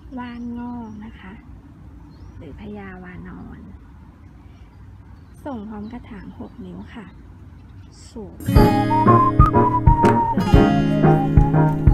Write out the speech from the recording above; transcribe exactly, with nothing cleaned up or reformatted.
ว่านงอกนะคะหรือพญาวานอน ส่งพร้อมกระถางหกนิ้วค่ะสูง